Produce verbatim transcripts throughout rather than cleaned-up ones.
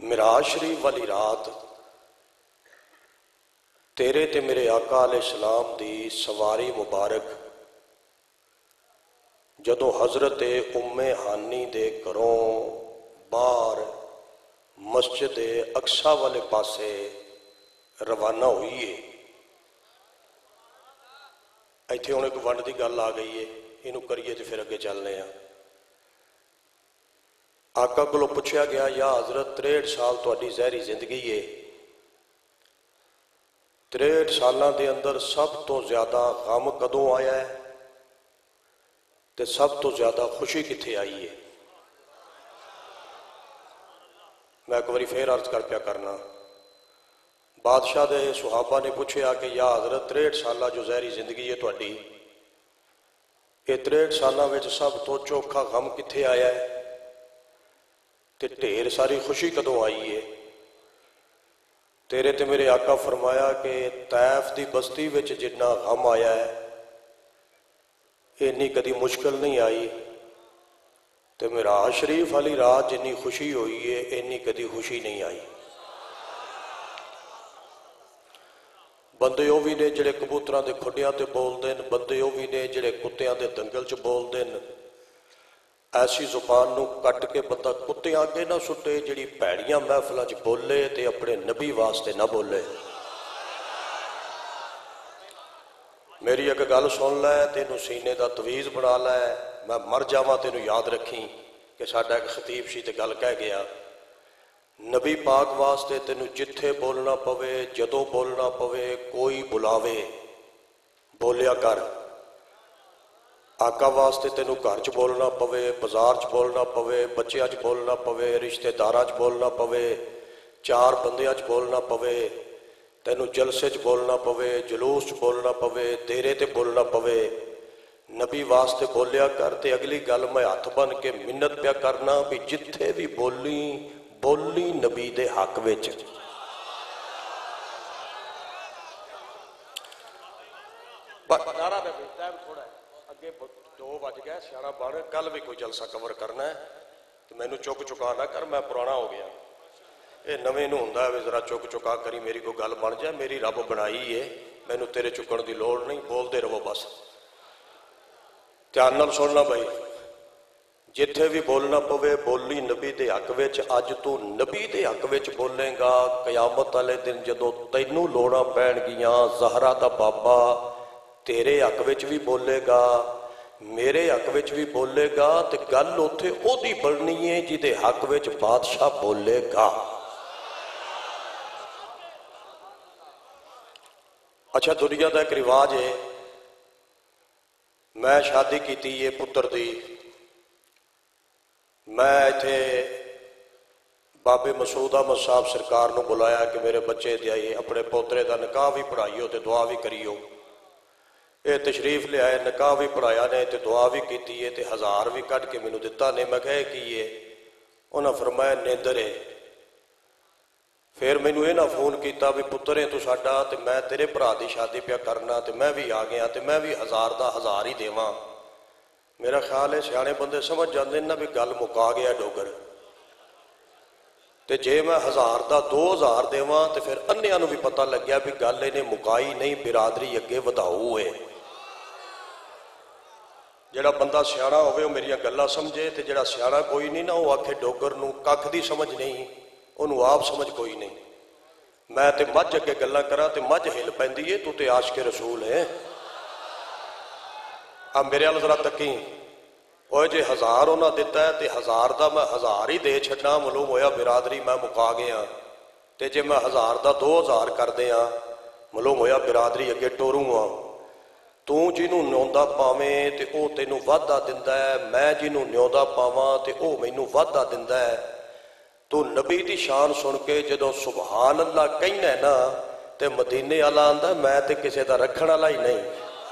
معراج شریف والی رات تیرے تے میرے آقا علیہ السلام دی سواری مبارک جدوں حضرت ام ہانی دے گھروں باہر مسجد اقصی والے پاسے روانہ ہوئی ہے۔ ایتھے ہن ایک ونڈ دی گل آ گئی ہے، اینو کریے تے پھر اگے چلنے ہیں۔ آقا کو پوچھا گیا یا حضرت تریٹھ سال تہاڈی ظاہری زندگی ہے، تریٹھ سالاں دے اندر سب تو زیادہ غم کدوں آیا ہے تے سب تو زیادہ خوشی کتھے آئی ہے؟ میں ایک باری پھر عرض کر پیا کرنا۔ بادشاہ دے صحابہ نے پوچھا کہ یا حضرت تریٹھ سالہ جو ظاہری زندگی ہے تہاڈی، یہ تریٹھ سالاں وچ سب تو چوکھا غم کتھے آیا ہے تے ڈھیر ساری خوشی کدوں آئی ہے؟ تیرے تے میرے آقا فرمایا کہ طائف دی بستی وچ جتنا غم آیا ہے اینی کدی مشکل نہیں آئی، تے معراج شریف والی رات جنی خوشی ہوئی ہے اینی کدی خوشی نہیں آئی۔ بندے وہ بھی نے جڑے کبوتراں دے کھڈیاں تے بول دین، بندے وہ بھی نے جڑے کتیاں دے دنگل چ بول دین۔ ایسی زبان نو کٹ کے بندہ کتے آگے نہ سٹے جڑی پیڑیاں محفلاں چ بولے تے اپنے نبی واسطے نہ بولے۔ میری ایک گل سن لے، تینوں سینے دا تویز بنا لے، میں مر جاواں تینوں یاد رکھیں کہ ساڈا ایک خطیب سی تے گل کہہ گیا، نبی پاک واسطے تینوں جتھے بولنا پوے جدوں بولنا پوے کوئی بلاوے بولیا کر۔ آقا واسطے تینوں گھر چ بولنا پوے، بازار چ بولنا پوے، بچیاں چ بولنا پوے، رشتہ داراں چ بولنا پوے، چار بندیاں چ بولنا پوے، تینوں جلسے چ بولنا پوے، جلوس چ بولنا پوے، دیرے تے بولنا پوے، نبی واسطے بولیا کر۔ تے اگلی گل میں ہاتھ بن کے منت پیا کرنا بھی جتھے بھی بولی بولی نبی دے حق وچ۔ نعرہ دے ٹائم تھوڑا ہے، اگے دو بج گئے، سیاڑا بن کل بھی کوئی جلسہ کور کرنا ہے تو مینوں چک چکا نہ کر، میں پرانا ہو گیا۔ اے نویں نوں ہوندا ہے ذرا چک چکا کری، میری کوئی گل بن جائے، میری رب بنائی ہے، مینوں تیرے چکن دی لوڑ نہیں، بول دے رہو بس۔ دھیان نال سننا بھائی، جتھے بھی بولنا پوے بولی نبی دے حق وچ۔ اج تو نبی دے حق وچ بولے گا، قیامت والے دن جدوں تینوں لوڑاں پین گیاں، زہرا دا بابا تیرے حق وچ بھی بولے گا، میرے حق وچ بھی بولے گا، تے گل اوتھے او دی بننی ہے جدے حق وچ بادشاہ بولے گا۔ اچھا دنیا دا ایک رواج ہے، میں شادی کیتی ہے پتر دی، میں ایتھے بابے مسعود احمد صاحب سرکار نو بلایا کہ میرے بچے دیائی اپنے پوترے دا نکاح بھی پڑھائیو تے دعا بھی کریو۔ اے تشریف لے آئے، نکاح بھی پڑھایا نے تے دعا بھی کیتی ہے تے ہزار بھی کٹ کے مینوں دتا نے۔ میں کہے کی ہے؟ انہاں فرمایا نیندر ہے۔ پھر مینوں اے نہ فون کیتا بھی پتر ہے تو ساڈا تے میں تیرے بھرا دی شادی پیا کرنا تے میں بھی آ گیا تے میں بھی ہزار دا ہزار ہی دیواں۔ میرا خیال ہے سیانے بندے سمجھ جاندے نا بھی گل مکا گیا ڈوگر، تے جے میں ہزار دا دو ہزار دیواں تے پھر انیاں نو بھی پتہ لگ گیا بھی گل انہیں مکائی نہیں، برادری اگے وداؤ ہے۔ جڑا بندہ سیاڑا ہوئے وہ میری گلاں سمجھے، تے جڑا سیاڑا کوئی نہیں نا وہ آکھے ڈوگر نو ککھ دی سمجھ نہیں، انہوں آپ سمجھ کوئی نہیں۔ میں تے مجھ اگے گلاں کرا تے مجھ ہل پیندی ہے، تو تے عاشق رسول ہے۔ اب میرے ال ذرا تکیں، اوہ جے ہزار انہاں دیتا ہے تے ہزار دا میں ہزار ہی دے چھڑنا، معلوم ہویا برادری میں مکا گیا۔ تے جے میں ہزار دا دو ہزار کر دیا، معلوم ہویا برادری اگے ٹوروں ہاں۔ تو جنوں نیوندا پاویں تے او تینوں وعدہ دیندا ہے، میں جنوں نیوندا پاواں تے او مینوں وعدہ دیندا ہے۔ تو نبی دی شان سن کے جدوں سبحان اللہ کہنا ہے نا تے مدینے والا آندا میں تے کسے دا رکھن والا ہی نہیں۔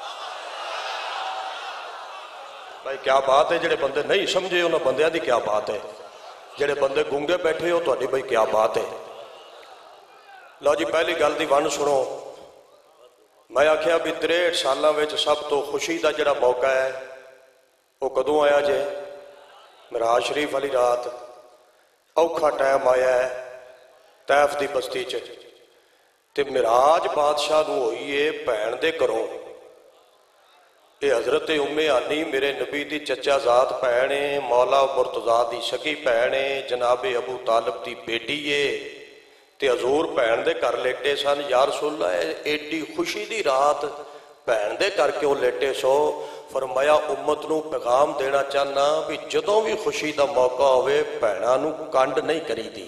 بھائی کیا بات ہے، جڑے بندے نہیں سمجھے انہاں بندیاں دی کیا بات ہے، جڑے بندے گونگے بیٹھے ہو تہاڈی بھائی کیا بات ہے۔ لو جی پہلی گل دی ون سنو، میں آکھیا بھی تریٹھ سالاں وچ سب تو خوشی دا جڑا موقع ہے وہ کدوں آیا جے؟ معراج شریف والی رات۔ اوکھا ٹائم آیا ہے، तैफ दी बस्ती च। ते मिराज बादशाह नूं होई है भैन दे घरों। ये हज़रत उम्मे हानी मेरे नबी दी चचा जात भैन है, मौला मुर्तज़ा दी सगी भैन है, जनाबे अबू तालिब दी बेटी है। ते हजूर भैन दे घर लेटे सन। या रसूल अल्लाह एडी खुशी दी रात भैन दे घर क्यों लेटे सो? फरमाया उम्मत नूं पैगाम देना चाहना भी जदों भी खुशी दा मौका होवे भैणां नूं कंड नहीं करीदी।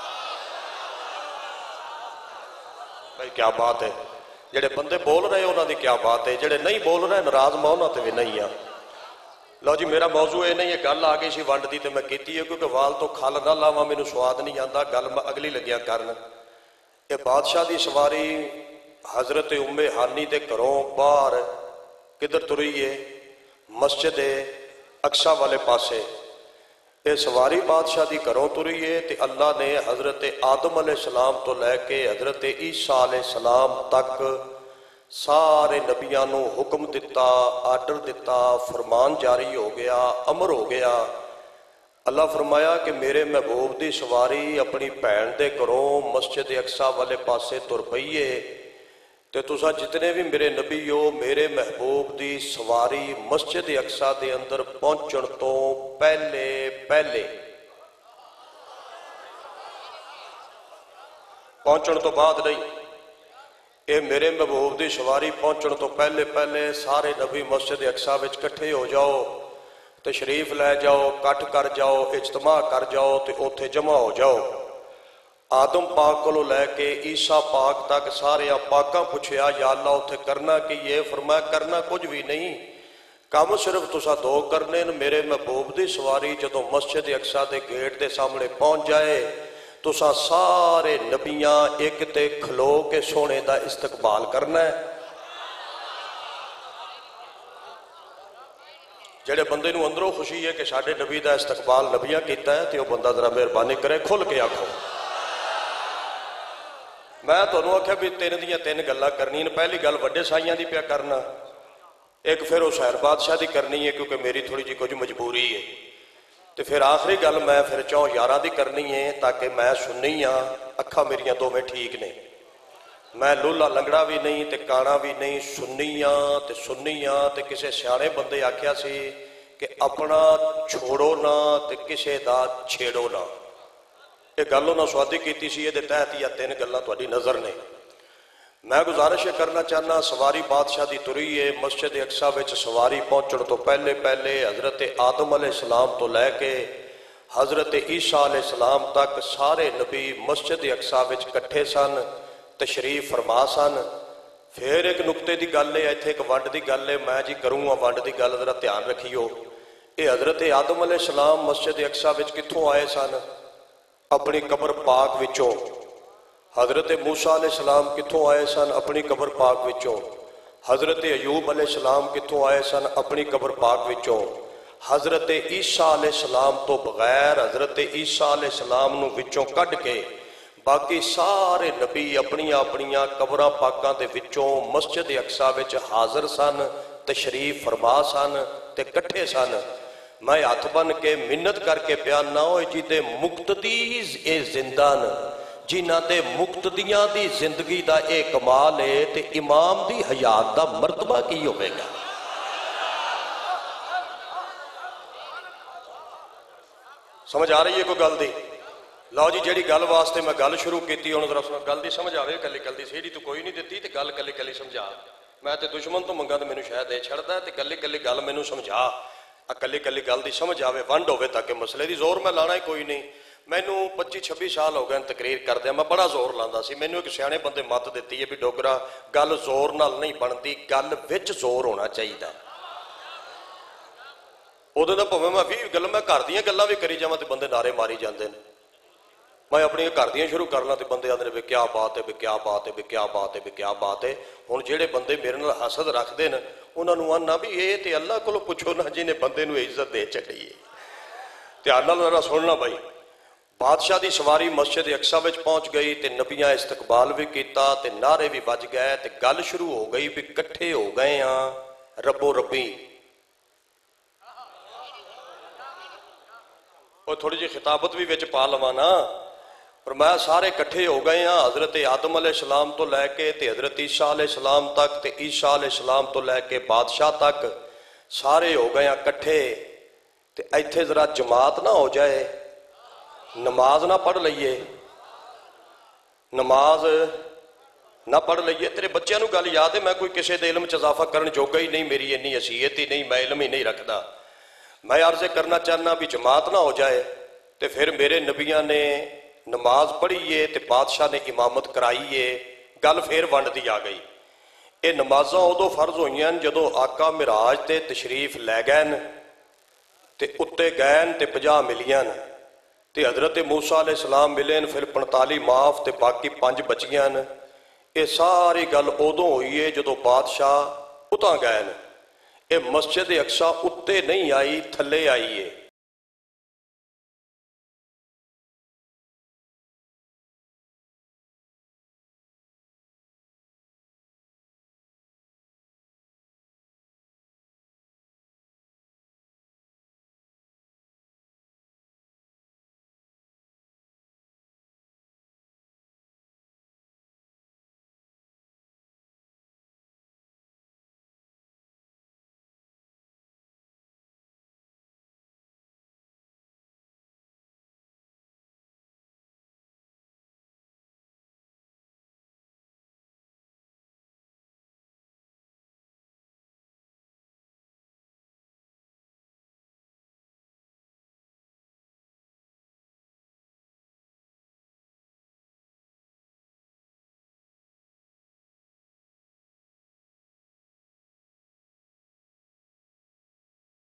भाई क्या बात है, जेड़े बंदे बोल रहे उन्हां दी क्या बात है, जेड़े नहीं बोल रहे नाराज मैं उन्हां ते भी नहीं आ। लो जी मेरा मौजू ये नहीं है, गल आ गई सी वंड दी ते मैं कीती है, क्योंकि वाल तो खल ना लावां मैनूं स्वाद नहीं आंदा, गल मैं अगली लग्या करन। ये बादशाह दी सवारी हज़रत उम्मे हानी दे घरों बाहर किधर तुरी है? मस्जिद अक्सा वाले पासे। ये सवारी बादशाह दी घरों तुरी है ते अल्लाह ने हज़रत आदम अलैहिस्सलाम तो लैके हज़रत ईसा अलैहिस्सलाम तक सारे नबियां नूं हुक्म दिता, आर्डर दिता, फरमान जारी हो गया, अमर हो गया। अल्लाह फरमाया कि मेरे महबूब दी सवारी अपनी भैन दे घरों मस्जिद अक्सा वाले पासे तुर पई है ते तुसा जितने भी मेरे नबी हो मेरे महबूब दी सवारी मस्जिद अक्सा दे अंदर पहुंचण तो पहले पहले पहुंचण तो बाद नहीं, ये मेरे महबूब दी सवारी पहुंचण तो पहले पहले सारे नबी मस्जिद अक्सा विच इकट्ठे हो जाओ, तशरीफ लै जाओ, कट कर जाओ, इज्तमा कर जाओ ते उत्थे जमा हो जाओ। आदम पाक को लैके ईसा पाक तक सारे पाकां पुछया या अल्लाह उत्थे करना की है? फरमाया करना कुछ भी नहीं, काम सिर्फ तुसा दो करने न। मेरे महबूब दी सवारी जदों मस्जिद अक्सा दे गेट दे सामने पहुंच जाए तुसा सारे नबियां एक ते खलो के सोने दा इस्तकबाल करना है। जेड़े बंदे नूं अंदरों खुशी है कि साडे नबी दा इस्तकबाल नबियां कीता है ते ओह बंदा जरा मेहरबानी करे खुल के आखो। मैं तुहानूं आख्या भी तीन दियां तीन गल्लां करनी ने। पहली गल वड्डे साईयां दी पिया करना, एक फिर हुसैन बादशाह दी करनी है क्योंकि मेरी थोड़ी जी कुछ मजबूरी है, तो फिर आखिरी गल मैं फिर चौ यारां दी करनी है ताकि मैं सुननी हाँ, अखा मेरियां दोवें ठीक ने, मैं लूला लंगड़ा भी नहीं ते काना भी नहीं, सुननी हाँ ते सुननी हाँ। ते किसी सियाणे बंदे आख्या सी कि अपना छोड़ो ना ते किसी दा छेड़ो ना। ये गल उन्होंने स्वादी की सी, ये तहत ही तीन गल्लां तुहाडी नज़र ने। मैं गुजारिश करना चाहना, सवारी बादशाह दी तुरी है मस्जिद अक्सा विच। सवारी पहुंचण तो पहले पहले हज़रत आदम अलैहिस्सलाम तो लैके हज़रत ईसा अलैहिस्सलाम तक सारे नबी मस्जिद अक्सा विच इकट्ठे सन, तशरीफ फरमा सन। फिर एक नुकते की गल है, इत्थे एक वंड की गल है, मैं जी करूँगा वंड की गल, जरा ध्यान रखियो। ये हज़रत आदम अलैहिस्सलाम मस्जिद अक्सा विच कित्थों आए सन? अपनी कबर पाक विचों। हज़रत मूसा अलैहिस्सलाम कित्थों आए सन? अपनी कबर पाक विचों। हज़रत अयूब अलैहिस्सलाम कित्थों आए सन? अपनी कबर पाक विचों। हज़रत ईसा अलैहिस्सलाम तो बगैर हज़रत ईसा अलैहिस्सलाम नूं विचों कढ के बाकी सारे नबी अपनियां अपनियां कबरां पाकां दे विचों मस्जिद अक्सा विच हाज़र सन, तशरीफ फरमा सन ते इकट्ठे सन। मैं हथ बन के मिन्नत करके प्याना हो जिदे मुक्तदीज ए जिंदा न, जिन्हां दे मुक्तदियां दी जिंदगी दा ए कमाल है ते इमाम दी हयात दा मर्तबा की होवेगा। समझ आ रही है कोई गल दी? लो जी जेड़ी गल वास्ते मैं गल शुरू की हुण जरा सुनो, गल दी समझ आवे। कली कल दी सीढ़ी तो कोई नहीं दिती ते गल कली कली समझा। मैं तो दुश्मन तो मंगा तो मैनू शायद ये छड़दा ते कली कली गल मैनू समझा, कली कली गल दी समझ आवे, वंड होवे ताकि मसले दी। जोर मैं लाना ही कोई नहीं। मैनू पच्ची छब्बी साल हो गए तकरीर करदे, मैं बड़ा जोर लांदा सी। मैनू एक सियाणे बंदे मत दिती है भी डोगरा गल जोर नाल नहीं बनती, गल विच जोर होना चाहिए। उदों दा भावें मैं भी गल मैं घर दीयां गल्लां भी करी जावां ते बंदे नारे मारी जांदे ने। मैं अपनी घर दियां शुरू कर ला तो बंदे आते भी क्या बात है, भी क्या बात है, भी क्या बात है, भी क्या बात है। हुण जेड़े बंदे मेरे नाल हसद रखते हैं उन्होंने आना भी ये तो अल्लाह को पुछो ना जिन्हें बंदे नूं इज्जत दे छड्डी है। ध्यान नाल जरा सुनना भाई। बादशाह की सवारी मस्जिद अक्सा विच पहुंच गई तो नबियां इस्तकबाल भी किया ते नारे भी बज गए ते गल शुरू हो गई भी इकट्ठे हो गए हाँ रबो रबी। और थोड़ी जी खिताबत भी विच पा लवां ना, فرمایا سارے کٹھے ہو گئے ہیں حضرت آدم علیہ السلام تو لے کے تے حضرت عیسیٰ علیہ السلام تک تے عیسیٰ علیہ السلام تو لے کے بادشاہ تک سارے ہو گئے ہیں کٹھے تے ایتھے ذرا جماعت نہ ہو جائے، نماز نہ پڑھ لئیے، نماز نہ پڑھ لئیے۔ تیرے بچے نو گل یاد ہے، میں کوئی کسی دے علم چ اضافہ کرن جوگا ہی نہیں، میری اتنی حیثیت ہی نہیں، میں علم ہی نہیں رکھدا۔ میں عرض کرنا چاہنا بھی جماعت نہ ہو جائے تے پھر میرے نبیاں نے نماز پڑھیے تے بادشاہ نے امامت کرائیے، گل پھر ونڈ دی آ گئی۔ یہ نمازاں ادو فرض ہوئیاں جدو آقا معراج تے تشریف لے گئے تے اتے گئے تے پجا ملیاں تے حضرت موسیٰ علیہ السلام ملین، پھر پنتالی معاف تے باقی پانچ بچیاں۔ یہ ساری گل ادو ہوئی ہے جدو بادشاہ اتاں گئے۔ یہ مسجد اقصی اتے نہیں آئی، تھلے آئی ہے۔